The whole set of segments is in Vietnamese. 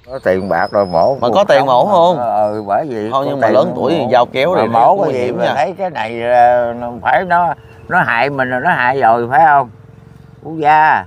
có tiền bạc rồi mổ mà có tiền mổ không? Bởi vì thôi nhưng mà lớn tuổi thì dao kéo thì mổ cái gì hiểm mà nha. thấy cái này phải nó hại mình rồi, nó hại rồi phải không Phú Gia?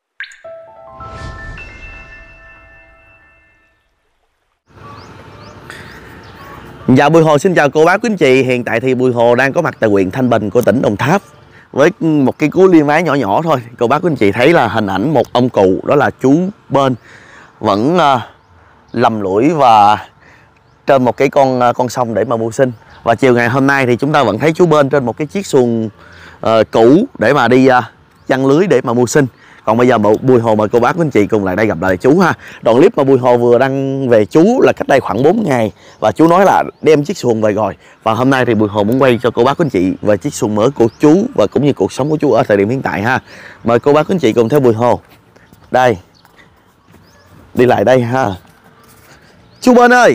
Dạ Bùi Hồ xin chào cô bác quý anh chị. Hiện tại thì Bùi Hồ đang có mặt tại huyện Thanh Bình của tỉnh Đồng Tháp với một cái cú liêm ái nhỏ nhỏ thôi. Cô bác quý anh chị thấy là hình ảnh một ông cụ, đó là chú bên vẫn lầm lũi và trên một cái con sông để mà mưu sinh. Và chiều ngày hôm nay thì chúng ta vẫn thấy chú bên trên một cái chiếc xuồng cũ để mà đi giăng lưới để mà mưu sinh. Còn bây giờ Bùi Hồ mời cô bác quý anh chị cùng lại đây gặp lại chú ha. Đoạn clip mà Bùi Hồ vừa đăng về chú là cách đây khoảng 4 ngày và chú nói là đem chiếc xuồng về rồi. Và hôm nay thì Bùi Hồ muốn quay cho cô bác quý anh chị về chiếc xuồng mới của chú và cũng như cuộc sống của chú ở thời điểm hiện tại ha. Mời cô bác quý anh chị cùng theo Bùi Hồ. Đây. Đi lại đây ha. Chú Bên ơi.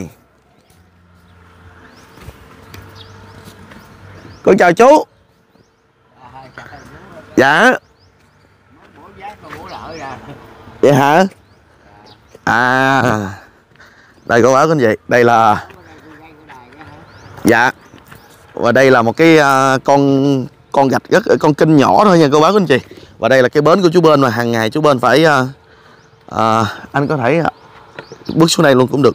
Con chào chú. Dạ. Vậy hả? À. Đây cô bác anh chị, đây là dạ. Và đây là một cái con gạch rất con kênh nhỏ thôi nha cô bác anh chị. Và đây là cái bến của chú Bên mà hàng ngày chú Bên phải anh có thể bước xuống đây luôn cũng được.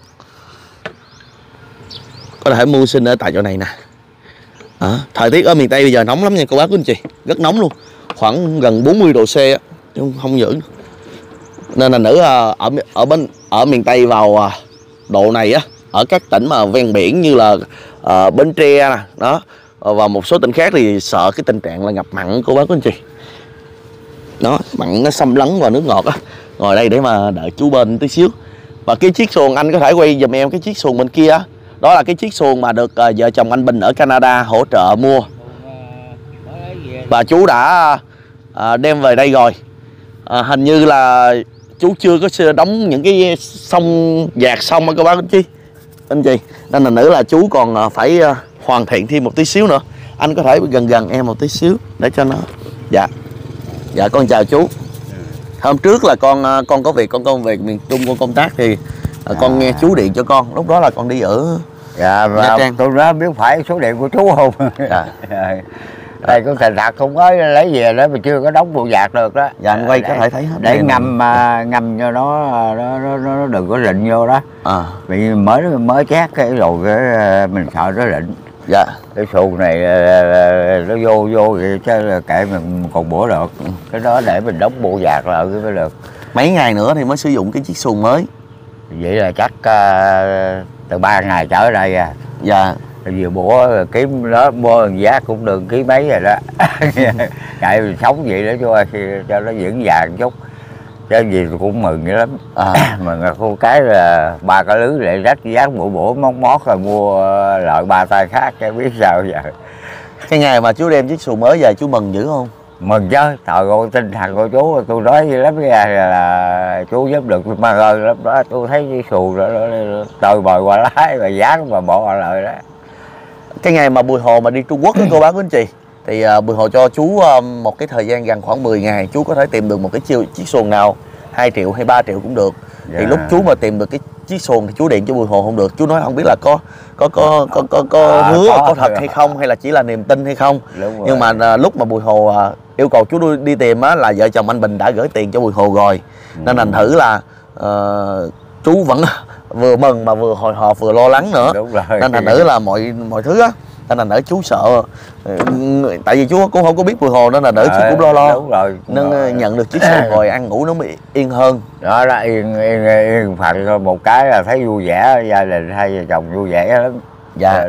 Có thể mưu sinh ở tại chỗ này nè. Thời tiết ở miền Tây bây giờ nóng lắm nha cô bác anh chị, rất nóng luôn. Khoảng gần 40 độ C á, chứ không dữ. Nên là nữ ở miền Tây vào độ này á, ở các tỉnh mà ven biển như là Bến Tre nè, đó và một số tỉnh khác thì sợ cái tình trạng là ngập mặn của bác quý anh chị. Đó, mặn nó xâm lấn vào nước ngọt á. Ngồi đây để mà đợi chú Bên tí xíu. Và cái chiếc xuồng anh có thể quay giùm em cái chiếc xuồng bên kia á. Đó là cái chiếc xuồng mà được vợ chồng anh Bình ở Canada hỗ trợ mua. Và chú đã đem về đây rồi. Hình như là chú chưa có đóng những cái dạt xong á các bác anh chị. Nên là nữ là chú còn phải hoàn thiện thêm một tí xíu nữa. Anh có thể gần em một tí xíu để cho nó. Dạ. Dạ con chào chú. Hôm trước là con có việc, con công việc miền Trung con công tác thì con nghe chú điện cho con. Lúc đó là con đi ở dạ, Nha Trang. tôi nói biết phải số điện của chú không? Dạ. Đây cũng thành thật không có lấy về đó mà chưa có đóng bộ dạt được đó. Dạ anh quay có thể thấy hết. Để ngâm cho nó đừng có rịn vô đó. Vì mới chát cái rồi cái mình sợ nó rịn. Dạ. Cái xuồng này nó vô vậy chứ là kệ mình còn bữa được. Cái đó để mình đóng bộ dạt lại cái mới được. Mấy ngày nữa thì mới sử dụng cái chiếc xuồng mới. Vậy là chắc từ 3 ngày trở đây à. Dạ. Vừa bữa kiếm đó mua giá cũng được ký mấy rồi đó. Chạy mình sống vậy đó chú ơi, cho nó vững vàng chút chứ gì cũng mừng dữ lắm. Mừng là cô cái là 3 cái lưới lại rách dán bữa móc mót rồi mua loại 3 tay khác cái biết sao giờ. Cái ngày mà chú đem chiếc xuồng mới về chú mừng dữ không? Mừng chứ, trời ơi tinh thần của chú tôi nói với lắm ra là chú giúp được tôi mang ơn lắm đó. Tôi thấy cái xuồng đó tơi bời qua lái và dán mà bỏ lại đó. Cái ngày mà Bùi Hồ mà đi Trung Quốc đó cô bác quý anh chị, thì Bùi Hồ cho chú một cái thời gian gần khoảng 10 ngày chú có thể tìm được một cái chiếc xuồng nào 2 triệu hay 3 triệu cũng được. Thì lúc chú mà tìm được cái chiếc xuồng thì chú điện cho Bùi Hồ không được, chú nói không biết là có hứa có thật hay không, hay là chỉ là niềm tin hay không. Nhưng mà lúc mà Bùi Hồ yêu cầu chú đi tìm á, là vợ chồng anh Bình đã gửi tiền cho Bùi Hồ rồi. Nên thành thử là chú vẫn vừa mừng mà vừa hồi hộp vừa lo lắng nữa. Nên thành thử là mọi thứ á, nên là đỡ chú sợ. Tại vì chú cũng không có biết Bùi Hồ nên là đỡ chú cũng lo. Đúng rồi. Nên nhận được chiếc xuồng rồi ăn ngủ nó mới yên hơn. Đó là yên phận một cái là thấy vui vẻ, gia đình hai vợ chồng vui vẻ lắm. Dạ.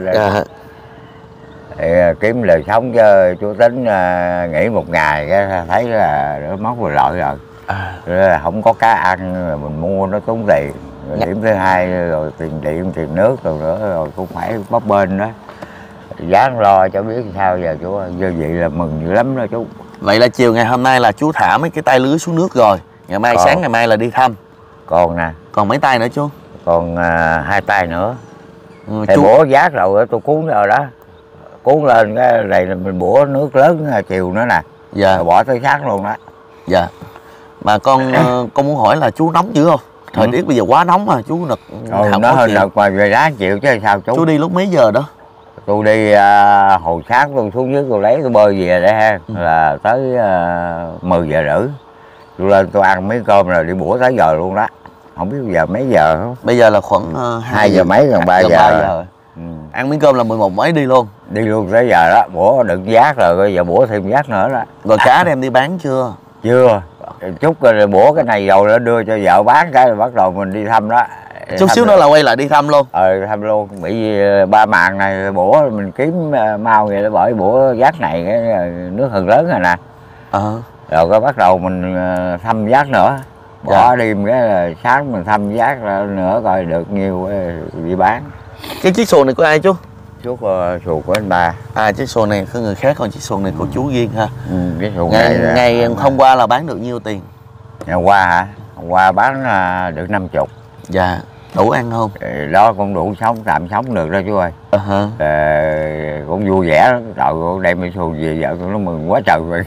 Thì kiếm lời sống cho chú tính nghỉ một ngày cái thấy là nó móc vừa lợi rồi. Rồi không có cá ăn rồi mình mua nó tốn tiền. Rồi điểm thứ hai rồi tiền điện tiền nước rồi nữa rồi cũng phải bấp bênh đó. Dáng lo cho biết sao giờ chú ơi. Như vậy là mừng dữ lắm đó chú. Vậy là chiều ngày hôm nay là chú thả mấy cái tay lưới xuống nước rồi. Ngày mai sáng ngày mai là đi thăm. Còn nè. Còn mấy tay nữa chú? Còn 2 tay nữa. Thì bữa giác rồi tôi cuốn rồi đó. Cuốn lên cái này là mình bữa nước lớn chiều nữa nè. Dạ. Bỏ tới sát luôn đó. Dạ. Mà con muốn hỏi là chú nóng dữ không? Thời tiết bây giờ quá nóng mà chú nực. Nó hơn đợt mà về đá chịu chứ sao chú. Chú đi lúc mấy giờ đó? Tôi đi hồi sáng tôi xuống dưới tôi lấy tôi bơi về đây ha, là tới 10 giờ rưỡi. Tôi lên tôi ăn mấy cơm rồi đi bủa tới giờ luôn đó. Không biết giờ mấy giờ không? Bây giờ là khoảng 2 giờ mấy gần 3 giờ. Ăn miếng cơm là 11 mấy đi luôn. Đi luôn tới giờ đó, bủa đựng giác rồi, bây giờ bủa thêm giác nữa đó. Rồi cá đem đi bán chưa? Chưa. Chút rồi bủa cái này rồi nó đưa cho vợ bán cái rồi bắt đầu mình đi thăm đó. Chút xíu nữa là quay lại đi thăm luôn. Thăm luôn. Bị ba màng này bủa mình kiếm mau vậy đó, bởi bủa giác này cái nước hừng lớn rồi nè. Rồi cái bắt đầu mình thăm giác nữa. Bỏ đêm cái là sáng mình thăm giác nữa coi được nhiều đi bán. Cái chiếc xuồng này của ai chú? Chú xuồng của anh ba. Chiếc xuồng này có người khác, còn chiếc xuồng này của chú riêng ha. Cái xuồng ngày hôm qua là bán được nhiêu tiền? Ngày qua hả? Hôm qua bán được 50. Dạ. Đủ ăn không? Đó cũng đủ sống, tạm sống được đó chú ơi. Cũng vui vẻ lắm. Trời ơi, đem cái xuồng về vợ tôi nó mừng quá trời rồi.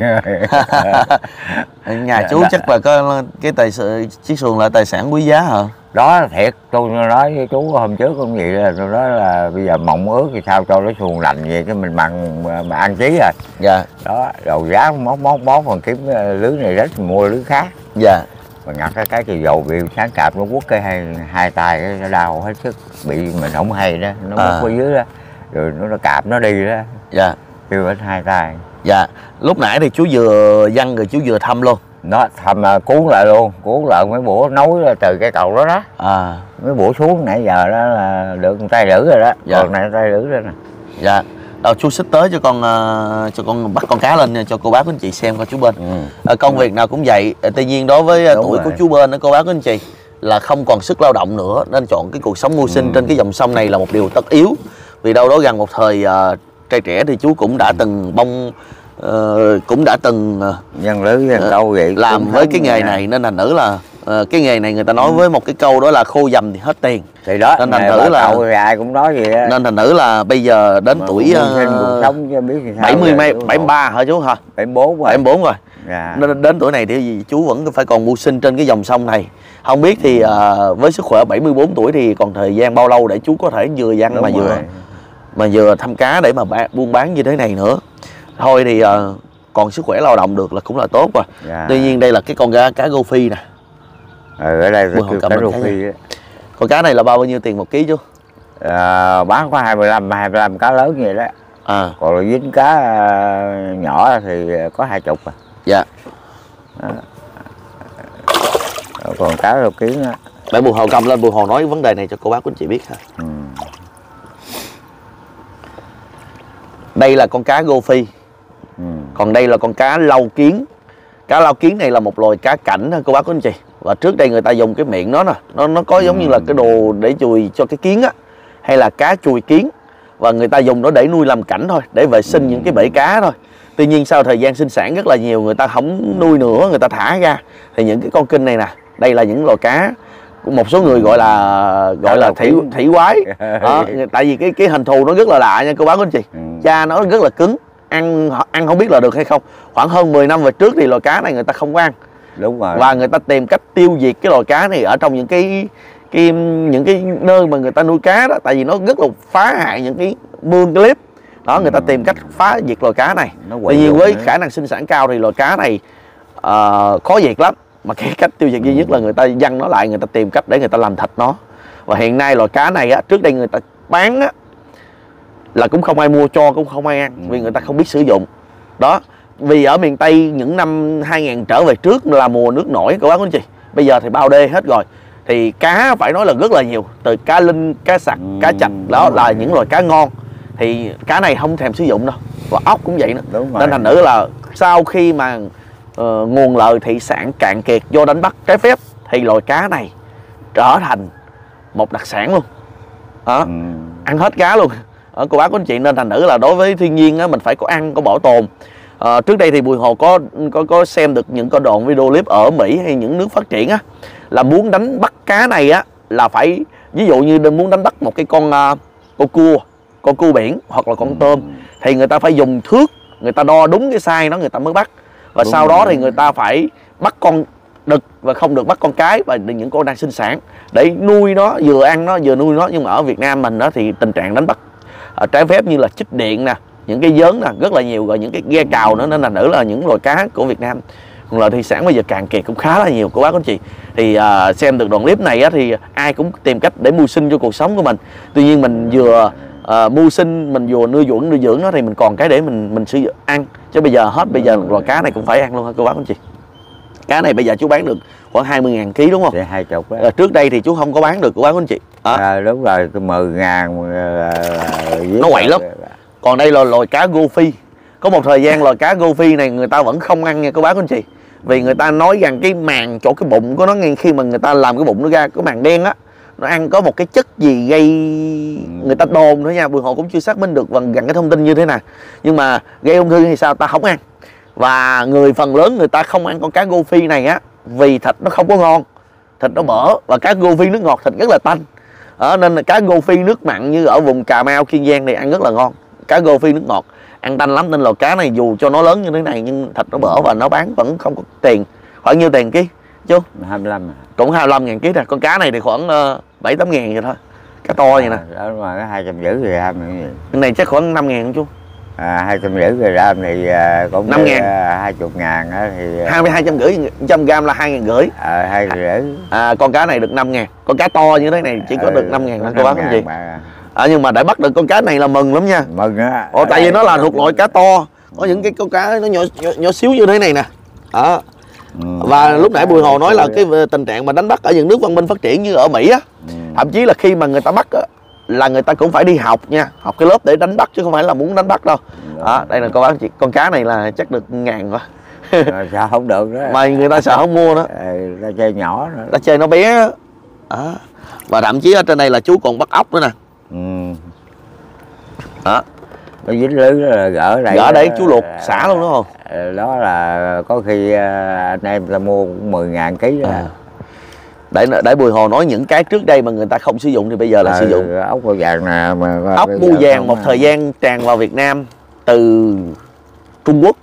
Nhà chú chắc là có cái chiếc xuồng là tài sản quý giá hả? Đó thiệt, tôi nói với chú hôm trước cũng vậy là tôi nói là bây giờ mộng ước thì sao cho cái xuồng lành vậy cái mình mà ăn chí rồi. Dạ. Đó, rồi giá móc còn kiếm lưới này rất mình mua lưới khác. Dạ. Mà ngặt cái chiều dầu bị sáng cạp nó quất cái hai tay cái nó đau hết sức, bị mình không hay đó, nó quất ở dưới đó, rồi nó cạp nó đi đó. Dạ. Kêu hết hai tay. Dạ. Lúc nãy thì chú vừa văng rồi chú vừa thăm luôn. Nó thăm cuốn lại luôn, cuốn lại mấy bủa nối từ cái cầu đó đó. Mấy bủa xuống nãy giờ đó là được một tay rưỡi rồi đó. Dạ. Còn này tay rưỡi rồi nè. Dạ. Đâu chú xích tới cho con bắt con cá lên nha, cho cô bác quý anh chị xem coi chú bên. Công việc nào cũng vậy. Tuy nhiên đối với tuổi của chú bên đó cô bác quý anh chị là không còn sức lao động nữa, nên chọn cái cuộc sống mưu sinh trên cái dòng sông này là một điều tất yếu. Vì đâu đó gần một thời trai trẻ thì chú cũng đã từng cũng đã từng nhân lưới nhân câu vậy làm với cái nghề này, nên thành thử là cái nghề này người ta nói với một cái câu đó là khô dầm thì hết tiền. Thì đó, nên thành thử là ai cũng nói vậy đó. Nên thành thử là bây giờ đến mà tuổi sống chứ biết thì sao 73 hả chú hả? 74 rồi. Dạ. Nên đến tuổi này thì chú vẫn phải còn mưu sinh trên cái dòng sông này. Không biết thì với sức khỏe 74 tuổi thì còn thời gian bao lâu để chú có thể vừa văng mà vừa thăm cá để mà buôn bán như thế này nữa. Thôi thì còn sức khỏe lao động được là cũng là tốt rồi. Dạ. Tuy nhiên đây là cái con cá rô phi nè. Ở đây cá rô phi. Con cá này là bao nhiêu tiền một ký chú? Bán có 25 cá lớn vậy đó. Còn là dính cá nhỏ thì có 20 à. Dạ. Còn cá rô kiến á. Để Bùi Hồ cầm lên, Bùi Hồ nói vấn đề này cho cô bác quý anh chị biết ha. Đây là con cá rô phi. Còn đây là con cá lau kiến. Cá lau kiến này là một loài cá cảnh cô bác quý anh chị. Và trước đây người ta dùng cái miệng nó nè, nó có giống như là cái đồ để chùi cho cái kiến á, hay là cá chùi kiến, và người ta dùng nó để nuôi làm cảnh thôi, để vệ sinh những cái bể cá thôi. Tuy nhiên sau thời gian sinh sản rất là nhiều, người ta không nuôi nữa, người ta thả ra thì những cái con kinh này nè, đây là những loài cá một số người gọi là thủy quái đó, tại vì cái hình thù nó rất là lạ nha cô bác quý anh chị. Da nó rất là cứng, ăn không biết là được hay không. Khoảng hơn 10 năm về trước thì loài cá này người ta không có ăn. Đúng rồi. Và người ta tìm cách tiêu diệt cái loài cá này ở trong những cái nơi mà người ta nuôi cá đó, tại vì nó rất là phá hại những cái mương cái clip đó. Người ta tìm cách phá diệt loài cá này. Tuy nhiên với khả năng sinh sản cao thì loài cá này khó diệt lắm, mà cái cách tiêu diệt duy nhất là người ta văng nó lại, người ta tìm cách để người ta làm thịt nó. Và hiện nay loài cá này á, trước đây người ta bán á là cũng không ai mua, cho cũng không ai ăn, vì người ta không biết sử dụng đó. Vì ở miền Tây những năm 2000 trở về trước là mùa nước nổi cô bác anh chị. Bây giờ thì bao đê hết rồi, thì cá phải nói là rất là nhiều, từ cá linh, cá sặc, cá chạch, đó là những loài cá ngon. Thì cá này không thèm sử dụng đâu. Và ốc cũng vậy nữa. Nên thành thử là sau khi mà nguồn lợi thủy sản cạn kiệt do đánh bắt trái phép thì loài cá này trở thành một đặc sản luôn đó. Ăn hết cá luôn cô bác quý anh chị. Nên thành thử là đối với thiên nhiên á, mình phải có ăn, có bảo tồn. Trước đây thì Bùi Hồ có xem được những cái đoạn video clip ở Mỹ hay những nước phát triển á, là muốn đánh bắt cá này á là phải, ví dụ như muốn đánh bắt một cái con cua biển hoặc là con tôm, thì người ta phải dùng thước, người ta đo đúng cái size đó người ta mới bắt. Và sau đó thì người ta phải bắt con đực và không được bắt con cái và những con đang sinh sản để nuôi nó, vừa ăn nó vừa nuôi nó. Nhưng mà ở Việt Nam mình đó thì tình trạng đánh bắt trái phép như là chích điện nè, những cái giớn nè rất là nhiều, rồi những cái ghe cào nữa, nên là nữ là những loài cá của Việt Nam còn là thủy sản bây giờ cạn kiệt cũng khá là nhiều cô bác anh chị. Thì xem được đoạn clip này á, thì ai cũng tìm cách để mưu sinh cho cuộc sống của mình. Tuy nhiên mình vừa mưu sinh, mình vừa nuôi dưỡng nó thì mình còn cái để mình sử dụng ăn, chứ bây giờ hết bây giờ loài cá này cũng phải ăn luôn hả cô bác anh chị. Cá này bây giờ chú bán được khoảng 20.000 kg đúng không? Thì 20 đó. Trước đây thì chú không có bán được cô bác anh chị. Đúng rồi, 10.000 nó quậy lắm. Còn đây là loài cá gô phi. Có một thời gian loài cá gô phi này người ta vẫn không ăn nha cô bác anh chị. Vì người ta nói rằng cái màng chỗ cái bụng của nó, ngay khi mà người ta làm cái bụng nó ra, cái màng đen á, nó ăn có một cái chất gì gây, người ta đồn nữa nha, Bùi Hồ cũng chưa xác minh được gần cái thông tin như thế nào, nhưng mà gây ung thư hay sao ta không ăn. Và người phần lớn người ta không ăn con cá gô phi này á vì thịt nó không có ngon, thịt nó bở, và cá gô phi nước ngọt thịt rất là tanh. Nên là cá gô phi nước mặn như ở vùng Cà Mau, Kiên Giang thì ăn rất là ngon. Cá gô phi nước ngọt ăn tanh lắm, nên là cá này dù cho nó lớn như thế này nhưng thịt nó bở và nó bán vẫn không có tiền. Khoảng nhiêu tiền ký chú? 25. Cũng 25.000 ký nè. Con cá này thì khoảng 7-8 ngàn vậy thôi, cá to vậy nè. Đó mà cái 250 gram này. Cái này chắc khoảng 5 ngàn không chú? 250 gram thì cũng 5 ngàn. 20 ngàn á thì 250 100 gram là 2.500. 250. Con cá này được 5 ngàn. Con cá to như thế này chỉ có được 5 ngàn thôi cô bác anh chị. Nhưng mà để bắt được con cá này là mừng lắm nha. Mừng á. Tại vì nó là thuộc loại cá to. Có những cái con cá nó nhỏ xíu như thế này nè. Và lúc nãy Bùi Hồ nói là cái tình trạng mà đánh bắt ở những nước văn minh phát triển như ở Mỹ á, thậm chí là khi mà người ta bắt á, là người ta cũng phải đi học nha, học cái lớp để đánh bắt chứ không phải là muốn đánh bắt đâu. Đây là con cá này là chắc được ngàn quá. Sao không được đó. Mà người ta sợ không mua đó. Ta chơi nhỏ nữa. Ta chơi nó bé đó. Và thậm chí ở trên đây là chú còn bắt ốc nữa nè. Nó dính lưới đó là gỡ đây. Gỡ để chú luộc xả luôn đúng không? Đó là có khi anh em ta mua 10.000 kg đó. Để Bùi Hồ nói những cái trước đây mà người ta không sử dụng thì bây giờ là sử dụng. Ốc bươu vàng nè. Ốc bươu vàng một thời gian tràn vào Việt Nam từ Trung Quốc.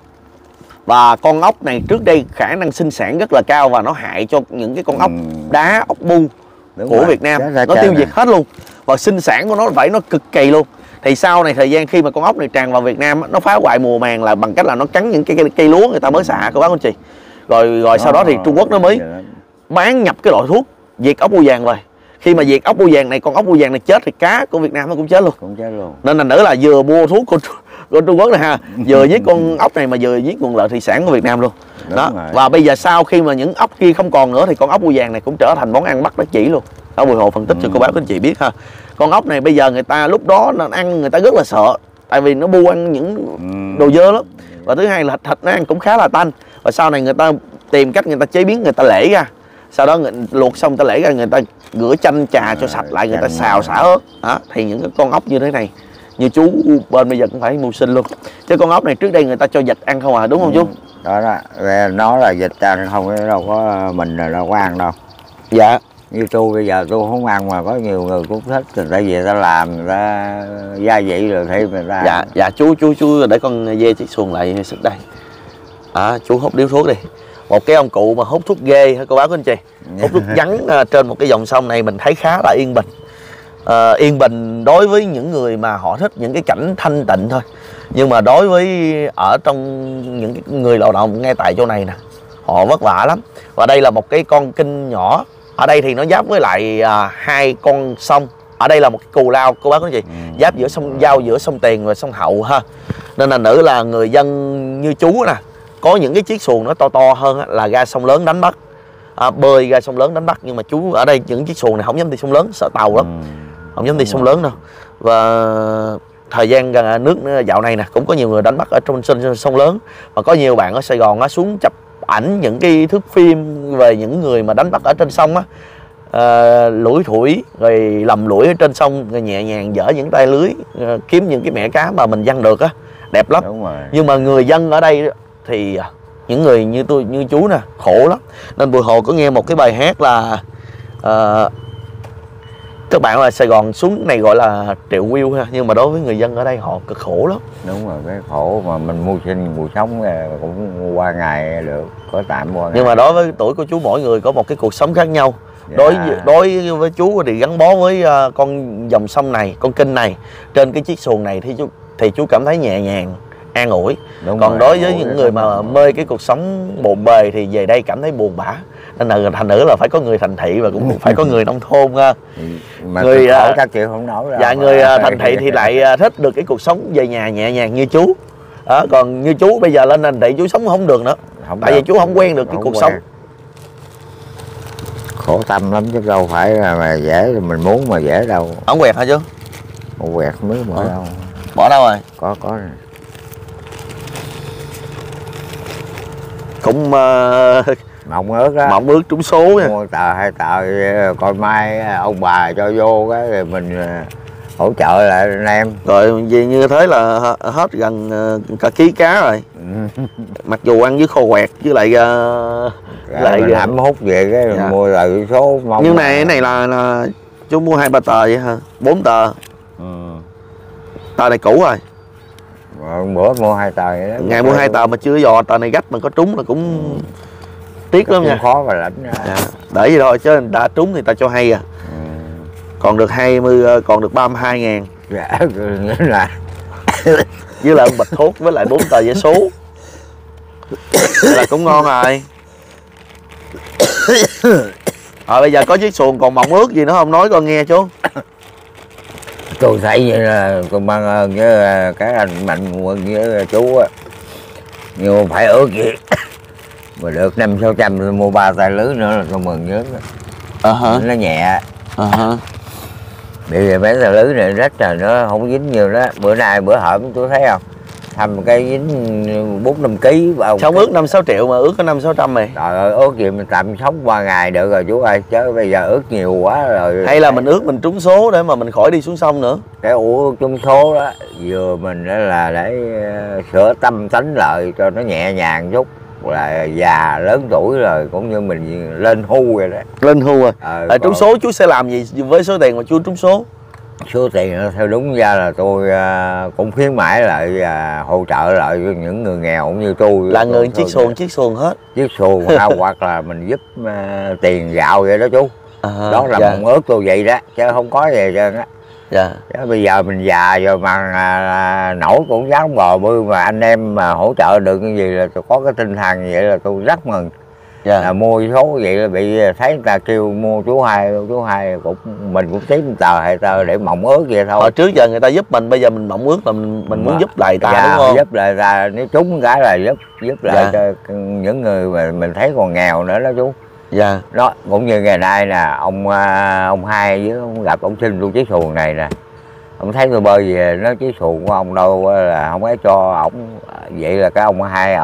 Và con ốc này trước đây khả năng sinh sản rất là cao và nó hại cho những cái con ốc đá, ốc bu của Việt Nam. Nó tiêu diệt hết luôn. Và sinh sản của nó phải nó cực kỳ luôn. Thì sau này thời gian khi mà con ốc này tràn vào Việt Nam, nó phá hoại mùa màng là bằng cách là nó cắn những cái cây lúa người ta mới xạ của bác anh chị. Rồi sau đó thì Trung Quốc nó mới bán nhập cái loại thuốc diệt ốc bươu vàng rồi. Khi mà diệt ốc bươu vàng này, con ốc bươu vàng này chết thì cá của Việt Nam nó cũng chết luôn. Nên là nữa là vừa mua thuốc của Trung Quốc này ha, vừa giết con ốc này mà vừa giết nguồn lợi thủy sản của Việt Nam luôn. Đó. Và bây giờ sau khi mà những ốc kia không còn nữa thì con ốc bươu vàng này cũng trở thành món ăn bắt đắc chỉ luôn. Đó, Bùi Hồ phân tích cho cô bác anh chị biết ha. Con ốc này bây giờ người ta lúc đó nó ăn người ta rất là sợ, tại vì nó bu ăn những đồ dơ lắm. Và thứ hai là thịt nó ăn cũng khá là tanh. Và sau này người ta tìm cách người ta chế biến, người ta lễ ra, sau đó luộc xong ta lễ ra, người ta rửa chanh chà cho sạch lại, người ta xào xả ớt. Đó, thì những cái con ốc như thế này như chú bên bây giờ cũng phải mưu sinh luôn. Chứ con ốc này trước đây người ta cho vịt ăn không à, đúng không chú? Đó đó, nó là vịt ăn không, đâu có mình là đâu có ăn đâu. Dạ. Như tôi bây giờ tôi không ăn mà có nhiều người cũng thích, người ta về ta làm, người ta gia vị rồi thêm người ta. Dạ chú để con dê chiếc xuồng lại sức đây. Chú hút điếu thuốc đi. Một cái ông cụ mà hút thuốc ghê hả cô bác anh chị. Hút thuốc vắng trên một cái dòng sông này mình thấy khá là yên bình. Yên bình đối với những người mà họ thích những cái cảnh thanh tịnh thôi. Nhưng mà đối với ở trong những cái người lao động ngay tại chỗ này nè, họ vất vả lắm. Và đây là một cái con kênh nhỏ. Ở đây thì nó giáp với lại hai con sông. Ở đây là một cái cù lao cô bác anh chị, giáp giữa sông, giao giữa sông Tiền và sông Hậu ha. Nên là nữ là người dân như chú nè, có những cái chiếc xuồng nó to hơn là ra sông lớn đánh bắt, bơi ra sông lớn đánh bắt. Nhưng mà chú ở đây những chiếc xuồng này không dám đi sông lớn, sợ tàu lắm, không dám đi sông lớn đâu. Và thời gian nước dạo này nè cũng có nhiều người đánh bắt ở trong sông lớn. Và có nhiều bạn ở Sài Gòn xuống chụp ảnh những cái thước phim về những người mà đánh bắt ở trên sông á, lủi thủi rồi lầm lũi ở trên sông, rồi nhẹ nhàng dở những tay lưới kiếm những cái mẻ cá mà mình giăng được á, đẹp lắm. Nhưng mà người dân ở đây thì những người như tôi, như chú nè, khổ lắm. Nên Bùi Hồ có nghe một cái bài hát là Các bạn ở Sài Gòn xuống này gọi là triệu view ha, nhưng mà đối với người dân ở đây họ cực khổ lắm. Đúng rồi, cái khổ mà mình mưu sinh cuộc sống cũng qua ngày được, có tạm qua ngày. Nhưng mà đối với tuổi của chú mỗi người có một cái cuộc sống khác nhau. Dạ. Đối với chú thì gắn bó với con dòng sông này, con kênh này, trên cái chiếc xuồng này thì chú cảm thấy nhẹ nhàng, an ủi. Đúng Còn rồi, đối với những người mà mê cái cuộc sống bộn bề thì về đây cảm thấy buồn bã. Nên là thành nữ là phải có người thành thị và cũng phải có người nông thôn ha. Mà người khổ các kiểu không nói đâu. Dạ, người thành thị thì lại thích được cái cuộc sống về nhà nhẹ nhàng như chú. Đó, còn như chú bây giờ lên thành thị chú sống không được nữa. Tại vì chú không quen được cái cuộc sống. Khổ tâm lắm chứ đâu phải là mà dễ, mình muốn mà dễ đâu. Ổng quẹt hả chú? Không quẹt không biết bỏ đâu. Bỏ đâu rồi? Có. Cũng mộng ước đó, mộng ước trúng số nha. mua tờ 2 tờ coi mai ông bà cho vô cái rồi mình hỗ trợ lại anh em. Rồi vì như thế là hết gần cả ký cá rồi. Mặc dù ăn với khô quẹt với lại mình hẩm hút về cái dạ. Mua tờ số mong. Nhưng này cái này là chú mua 2-3 tờ vậy hả? 4 tờ. Tờ này cũ rồi. Bữa mua 2 tờ vậy đó. Ngày mua 2 tờ mà chưa dò tờ này gách mà có trúng là cũng tiếc lắm nha. Khó mà lãnh. Dạ. Để vậy thôi chứ người ta trúng thì ta cho hay à. Còn được 20, còn được 32.000. Dạ, nghĩa là với lại bịch thuốc với lại 4 tờ vé số. Là cũng ngon rồi. Bây giờ có chiếc xuồng còn mộng ước gì nữa không nói con nghe chú. Tôi thấy vậy là tôi mang ơn với cái anh Mạnh Quân với chú á, nhưng phải ước gì mà được 500-600 tôi mua 3 tay lưới nữa là tôi mừng nhất. Nó nhẹ. Bây giờ mấy tay lưới này rách rồi nó không dính nhiều đó. Bữa nay bữa hổm tôi thấy không, thăm cái dính 4-5 kg vào. Không ước 5-6 triệu mà ước có 500-600 mày. Trời ơi, ước gì mình tạm sống 3 ngày được rồi chú ơi, chứ bây giờ ước nhiều quá rồi. Hay là mình ước mình trúng số để mà mình khỏi đi xuống sông nữa. Cái trúng số đó vừa mình đó là để sửa tâm tánh lại cho nó nhẹ nhàng chút, là già lớn tuổi rồi cũng như mình lên hưu rồi đó. Lên hưu rồi. Trúng Còn số chú sẽ làm gì với số tiền mà chú trúng số? số tiền theo đúng ra là tôi cũng khuyến mãi lại hỗ trợ lại cho những người nghèo cũng như tôi. Là người chiếc xuồng hết. Chiếc xuồng hoặc là mình giúp tiền gạo vậy đó chú. Đó là mong ước tôi vậy đó, chứ không có gì trơn á. Dạ. Chứ bây giờ mình già rồi mà nổi cũng dám bò bư mà anh em mà hỗ trợ được cái gì là tôi có cái tinh thần vậy là tôi rất mừng. Dạ. Là mua số vậy là bị thấy người ta kêu mua chú hai cũng mình cũng tím 1 tờ 2 tờ để mộng ước vậy thôi. Hồi trước giờ người ta giúp mình, bây giờ mình mộng ước là mình muốn giúp lại ta, dạ, đúng không? giúp lại ta, nếu trúng cái là giúp lại cho những người mà mình thấy còn nghèo nữa đó chú. Dạ. Đó cũng như ngày nay nè, ông Hai với ông gặp ông xin tôi chiếc xuồng này nè. Ông thấy tôi bơi về nó chiếc xuồng của ông đâu là không ấy cho ổng. Vậy là cái ông Hai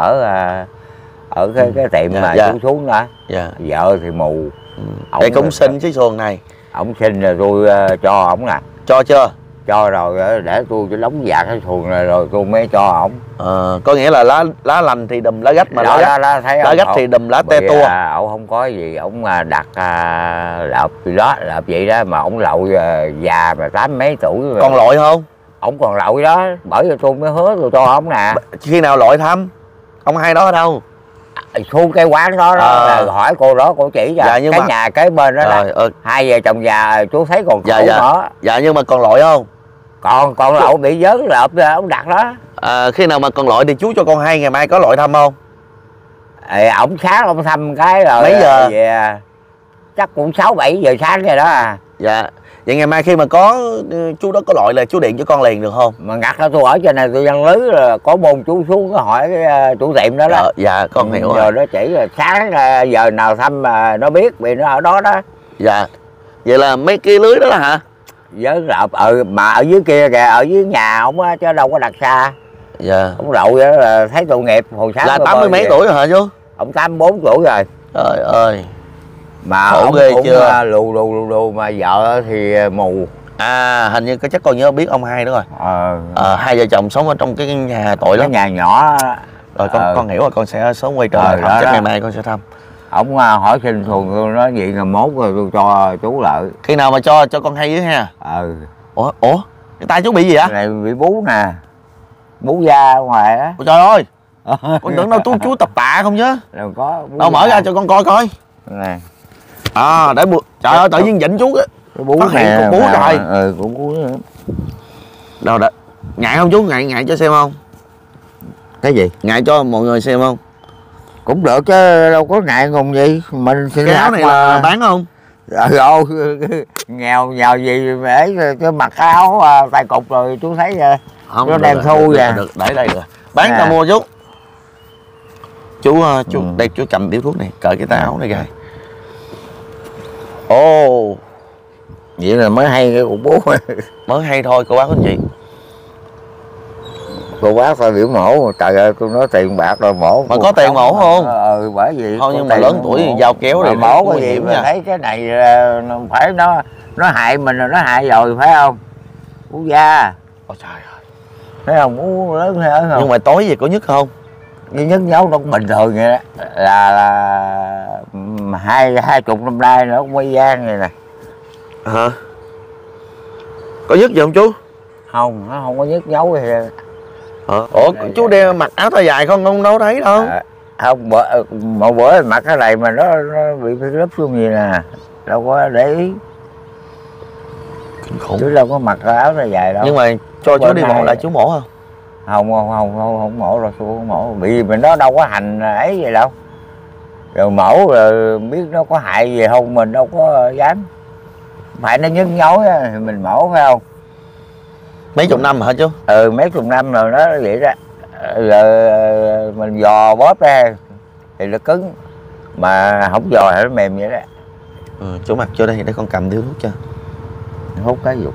ở cái tiệm mà chú xuống đó. Dạ. Vợ thì mù. Để cũng xin chiếc xuồng này. Ổng xin rồi tôi cho ổng nè. Cho chưa? Cho rồi để tôi đóng dạ cái xuồng này rồi tôi mới cho ổng. Có nghĩa là lá lành thì đùm lá gách mà đó, lá gách thì đùm lá te tua. Ổng không có gì, ổng đặt lợp gì đó, lợp vậy đó mà ổng lậu già mà 80 mấy tuổi rồi. Còn lội không? Ổng còn lội đó, bởi vì tôi mới hứa tôi cho ổng nè. Khi nào lội thăm? Ông Hai đó ở đâu? Xuống cái quán đó là hỏi cô đó, cô chỉ cho cái nhà kế bên đó, hai vợ chồng già chú thấy còn khổ nữa. Dạ, nhưng mà còn lội không? Còn lậu bị vớ lợp ổng đặt đó. Khi nào mà còn lội thì chú cho con Hai ngày mai có lội thăm không? Ổng sáng ông thăm cái rồi. Mấy giờ? Về, chắc cũng 6-7 giờ sáng rồi đó à. Dạ. Vậy ngày mai khi mà có chú đó có lội là chú điện cho con liền được không? Mà ngặt là tôi ở trên này tôi văn lưới là có môn chú xuống có hỏi cái chủ tiệm đó đó. Dạ con hiểu rồi. Giờ nó chỉ là sáng giờ nào thăm mà nó biết vì nó ở đó đó. Dạ. Vậy là mấy cái lưới đó là hả? Với lợp mà ở dưới kia kìa, ở dưới nhà ông á chứ đâu có đặt xa. Dạ. Ông lậu vậy là thấy tội nghiệp hồi sáng. Là 80 mấy tuổi rồi hả chú? Ông 84 tuổi rồi. Trời ơi. Mà khổ ông ghê cũng chưa? Lù mà vợ thì mù. Hình như chắc con nhớ biết ông Hai đó rồi. Hai vợ chồng sống ở trong cái nhà tội lắm. Cái nhà nhỏ. Rồi con hiểu rồi, con sẽ sớm quay trở lại thăm. Chắc ngày mai con sẽ thăm. ổng hỏi xin xuồng, tôi nói vậy là mốt rồi tôi cho chú lợi. Khi nào mà cho con hay với ha? Ủa cái tay chú bị gì vậy? Cái này bị bú nè, bú da ngoài á. Ôi trời ơi, con tưởng đâu chú tập tạ không chứ. Đâu có. Đâu mở ra cho con coi coi. Này. Để trời ơi, tự nhiên dịnh chú á. Cái bú phát hiện con bú trời. Cũng bú nữa. Đâu đó. Ngại không chú? Ngại cho xem không? Cái gì? Ngại cho mọi người xem không? Cũng được chứ, đâu có ngại ngùng gì. Mình xin cái áo này là bán không? Nghèo gì mà ấy, cái mặc áo tay cục rồi chú thấy rồi. Không, nó đang thu vậy. Được, để đây rồi. Bán ta mua chú. Chú đây chú cầm điếu thuốc này, cởi cái tay áo này kìa. Ồ, vậy là mới hay cái cục bố. mới hay thôi cô bác anh chị. Cô bác phải biểu mổ, trời ơi tôi nói tiền bạc rồi mổ. Mà có tiền mổ không? Bởi vì thôi nhưng mà lớn tuổi thì dao kéo này mổ cái gì mà thấy cái này phải nó hại mình rồi, nó hại rồi phải không? Bú da. Ôi trời ơi. Thấy không? Bú lớn hay không? Nhưng mà tối gì có nhức không? Cái nhức nhấu nó cũng bình thường vậy đó. Là 20 năm nay nó cũng quay gian này nè. Hả? Có nhức gì không chú? Không, nó không có nhức nhấu gì. Ủa chú đeo mặc áo tay dài không đâu thấy đâu. Không, một bữa mặc cái này mà nó bị lấp xuống gì nè, đâu có để ý. Kinh khủng. Chú đâu có mặc áo tay dài đâu. Nhưng mà cho chú đi mổ lại chú mổ không? Không mổ rồi, chú không mổ. Vì mình nó đâu có hành ấy vậy đâu. Rồi mổ rồi biết nó có hại gì không mình đâu có dám. Phải nó nhức nhối thì mình mổ phải không? Mấy chục năm hả chú? Mấy chục năm rồi nó vậy đó. Rồi mình dò bóp ra thì nó cứng, mà không dò thì nó mềm vậy đó. Chú mặc cho đây để con cầm điếu thuốc cho. Hút cái dục.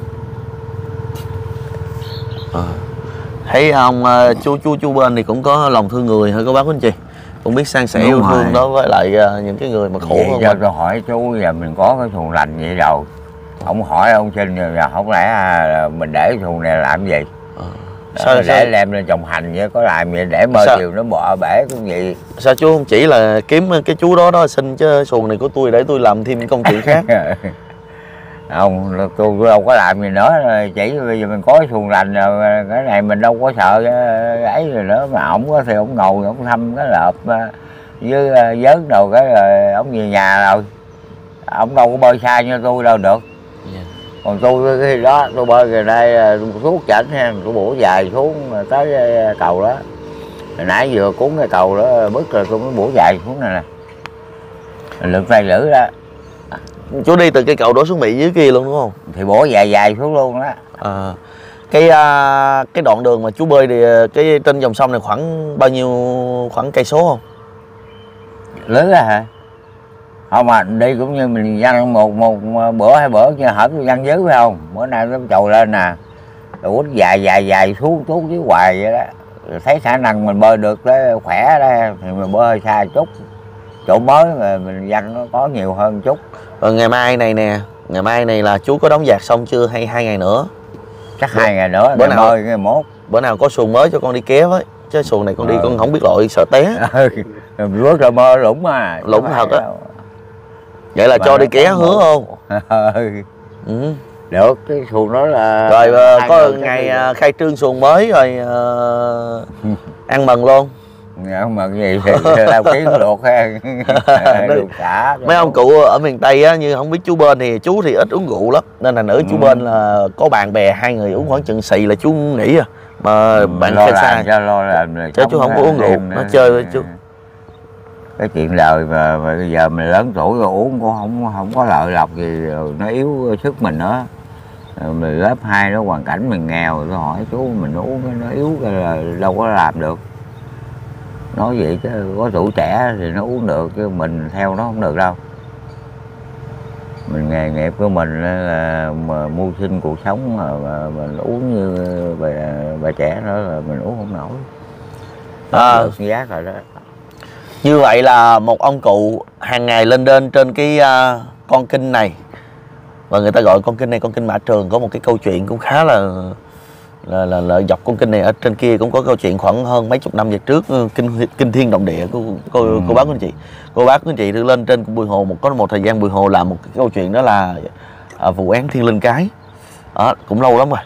Thấy ông chú bên thì cũng có lòng thương người hả cô bác anh chị, cũng biết san sẻ yêu thương đối với lại những cái người mà khổ hơn. Giờ tôi hỏi chú giờ mình có cái xuồng lành vậy rồi, ông hỏi ông xin rồi không lẽ mình để cái xuồng này làm gì? Sao để đem lên trồng hành vậy, có làm vậy để mơ chiều nó bọ bể cũng vậy. Sao chú không chỉ là kiếm cái chú đó xin, chứ xuồng này của tôi để tôi làm thêm công chuyện khác. Không, tôi đâu có làm gì nữa, chỉ bây giờ mình có cái xuồng lành rồi, cái này mình đâu có sợ ấy rồi nữa, mà ổng có thì ổng ngồi ổng thăm cái lợp với vớt đồ cái rồi ổng về nhà rồi, ổng đâu có bơi xa như tôi đâu được. Còn tôi cái đó tôi bơi về đây xuống chảnh ha, tôi bủa dài xuống tới cầu đó. Hồi nãy vừa cuốn cái cầu đó bứt rồi tôi mới bủa dài xuống này nè, lượt tay lử đó. Chú đi từ cây cầu đổ xuống bị dưới kia luôn đúng không? Thì bủa dài xuống luôn đó. Cái đoạn đường mà chú bơi thì cái trên dòng sông này khoảng bao nhiêu, khoảng cây số không? Lớn á hả? Không, mà đi cũng như mình văng một bữa hai bữa chứ hở tôi văng dưới phải không? Bữa nay nó trồi lên nè, rồi quýnh dài xuống dưới hoài vậy đó. Rồi thấy khả năng mình bơi được đó, khỏe đó thì mình bơi xa chút, chỗ mới mà mình văng nó có nhiều hơn chút. Rồi ngày mai này nè, ngày mai này là chú có đóng vạc xong chưa hay 2 ngày nữa? Chắc 2 ngày nữa, bữa nào bơi ngày mốt. Bữa nào có xuồng mới cho con đi ké với, chứ xuồng này con đi con không biết lội, sợ té. Rước rồi mơ lũng mà. Lũng thật á. Vậy là cho đi ké hứa không? Được, cái xuồng đó là rồi có ngày khai trương xuồng mới rồi ăn mừng luôn. Ăn mừng gì thì làm kiến luộc ha. Mấy ông cụ ở miền Tây á, như không biết chú bên thì chú thì ít uống rượu lắm, nên là nữ chú bên là có bạn bè 2 người uống khoảng chừng xì là chú nghỉ mà bạn lo xa chứ chú không có uống rượu, nó chơi với chú. Cái chuyện đời mà bây giờ mình lớn tuổi rồi uống cũng không có lợi lộc gì, rồi nó yếu sức mình nữa. Rồi mình lớp 2 đó hoàn cảnh mình nghèo, tôi hỏi chú mình uống cái nó yếu cái là đâu có làm được. Nói vậy chứ có tuổi trẻ thì nó uống được, chứ mình theo nó không được đâu. Mình nghề nghiệp của mình là mà mưu sinh cuộc sống mà mình uống như bà trẻ đó là mình uống không nổi. Giác rồi đó. Như vậy là một ông cụ hàng ngày lên đên trên cái con kênh này, và người ta gọi con kênh này con kênh Mã Trường, có một cái câu chuyện cũng khá là là dọc con kênh này. Ở trên kia cũng có câu chuyện khoảng hơn mấy chục năm về trước, kinh thiên động địa của cô bác quý anh chị. Cô bác quý anh chị lên trên Bùi Hồ có một thời gian Bùi Hồ làm một cái câu chuyện đó là vụ án Thiên Linh Cái. Đó, cũng lâu lắm rồi,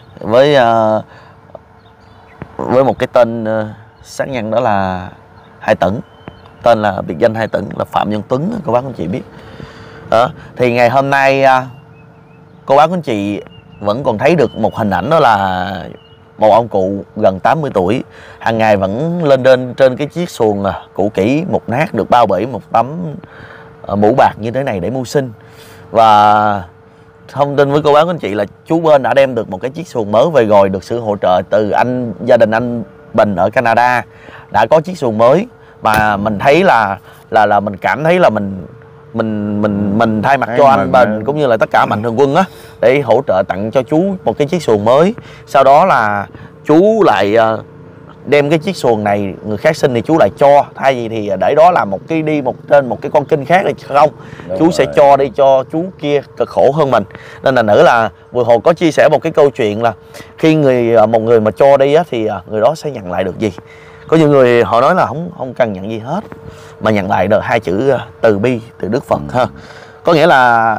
với một cái tên sát nhân đó là Hai Tửng, tên là biệt danh Hai Tửng là Phạm Nhân Tuấn, cô bác anh chị biết. Đó, thì ngày hôm nay cô bác anh chị vẫn còn thấy được một hình ảnh, đó là một ông cụ gần 80 tuổi hàng ngày vẫn lên trên cái chiếc xuồng cũ kỹ mục nát, được bao bỉ một tấm mũ bạc như thế này để mưu sinh. Và thông tin với cô bác anh chị là chú Bên đã đem được một cái chiếc xuồng mới về rồi, được sự hỗ trợ từ gia đình anh Bình ở Canada, đã có chiếc xuồng mới. Mà mình thấy là mình cảm thấy là mình thay mặt cho anh Bình cũng như là tất cả mạnh thường quân á, để hỗ trợ tặng cho chú một cái chiếc xuồng mới. Sau đó là chú lại đem cái chiếc xuồng này, người khác xin thì chú lại cho, thay vì thì để đó là trên một cái con kênh khác thì không. Đúng chú rồi. Sẽ cho đi cho chú kia cực khổ hơn mình. Nên là nữa là Bùi Hồ có chia sẻ một cái câu chuyện là khi một người mà cho đi á, thì người đó sẽ nhận lại được gì. Có nhiều người họ nói là không cần nhận gì hết, mà nhận lại được hai chữ từ bi từ Đức Phật ha. Có nghĩa là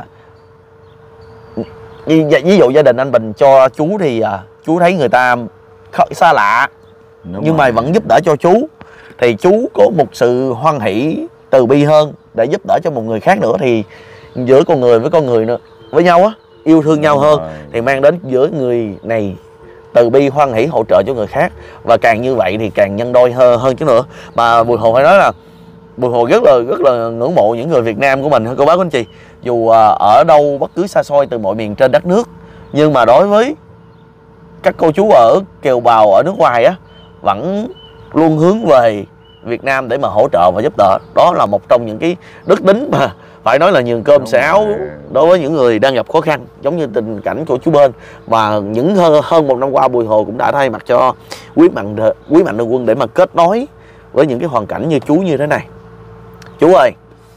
ví dụ gia đình anh Bình cho chú thì chú thấy người ta xa lạ, nhưng mà vẫn giúp đỡ cho chú, thì chú có một sự hoan hỷ từ bi hơn để giúp đỡ cho một người khác nữa. Thì giữa con người với con người nữa với nhau á, yêu thương nhau hơn, thì mang đến giữa người này từ bi hoan hỷ hỗ trợ cho người khác, và càng như vậy thì càng nhân đôi hơn chứ nữa. Mà Bùi Hồ phải nói là Bùi Hồ rất là ngưỡng mộ những người Việt Nam của mình, cô bác anh chị. Dù ở đâu bất cứ xa xôi từ mọi miền trên đất nước, nhưng mà đối với các cô chú ở kiều bào ở nước ngoài á, vẫn luôn hướng về Việt Nam để mà hỗ trợ và giúp đỡ. Đó là một trong những cái đức tính mà phải nói là nhường cơm xẻ áo đối với những người đang gặp khó khăn, giống như tình cảnh của chú Bên. Và hơn một năm qua, Bùi Hồ cũng đã thay mặt cho quý mạnh thường quân để mà kết nối với những cái hoàn cảnh như chú như thế này. Chú ơi,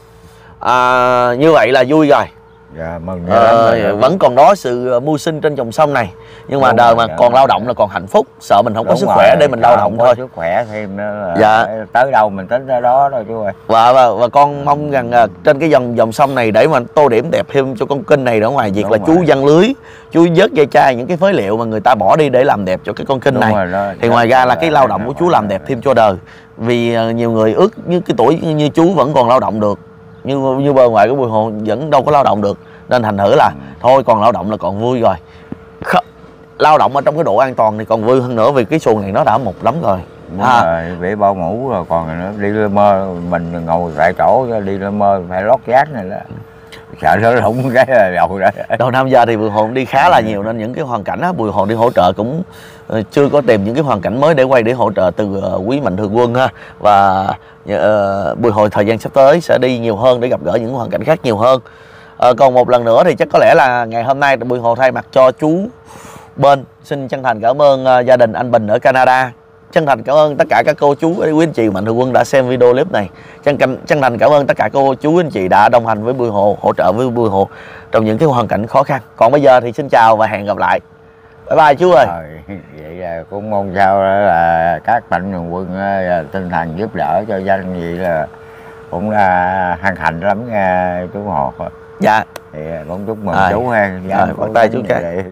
như vậy là vui rồi. Dạ, mừng vẫn còn đó sự mưu sinh trên dòng sông này, nhưng mà đời mà còn lao động là còn hạnh phúc. Sợ mình không có sức khỏe để mình lao động thôi. Sức khỏe thêm nữa là tới đâu mình tính ra đó thôi chú ơi. Và con mong rằng trên cái dòng sông này để mà tô điểm đẹp thêm cho con kênh này, ở ngoài việc là chú giăng lưới, chú vớt dây chai, những cái phế liệu mà người ta bỏ đi để làm đẹp cho cái con kênh này. Thì ngoài ra là cái lao động của chú làm đẹp thêm cho đời. Vì nhiều người ước như cái tuổi như chú vẫn còn lao động được, như bờ ngoài của Bùi Hồ vẫn đâu có lao động được, nên thành thử là thôi còn lao động là còn vui rồi. Lao động ở trong cái độ an toàn thì còn vui hơn nữa, vì cái xuồng này nó đã mục lắm rồi. Bị bao mũ rồi còn nữa, đi lơ mơ mình ngồi tại chỗ đi lơ mơ phải lót vác này đó, sợ nó rụng cái là đầu đó. Đầu năm giờ thì Bùi Hồ đi khá là nhiều, nên những cái hoàn cảnh á, Bùi Hồ đi hỗ trợ cũng chưa có tìm những cái hoàn cảnh mới để quay để hỗ trợ từ quý mạnh thường quân ha. Và Bùi Hồ thời gian sắp tới sẽ đi nhiều hơn để gặp gỡ những hoàn cảnh khác nhiều hơn. Còn một lần nữa thì chắc có lẽ là ngày hôm nay Bùi Hồ thay mặt cho chú Bên xin chân thành cảm ơn gia đình anh Bình ở Canada. Chân thành cảm ơn tất cả các cô chú quý anh chị mạnh thường quân đã xem video clip này. Chân thành cảm ơn tất cả cô chú anh chị đã đồng hành với Bùi Hồ, hỗ trợ với Bùi Hồ trong những cái hoàn cảnh khó khăn. Còn bây giờ thì xin chào và hẹn gặp lại. Bye bye chú ơi. Vậy là cũng mong sao là các mạnh thường quân tinh thần giúp đỡ cho dân, vậy là cũng là hân hạnh lắm nha chú Hồ. Dạ. Thì cũng chúc mừng chú ha. Bắt tay chú cái.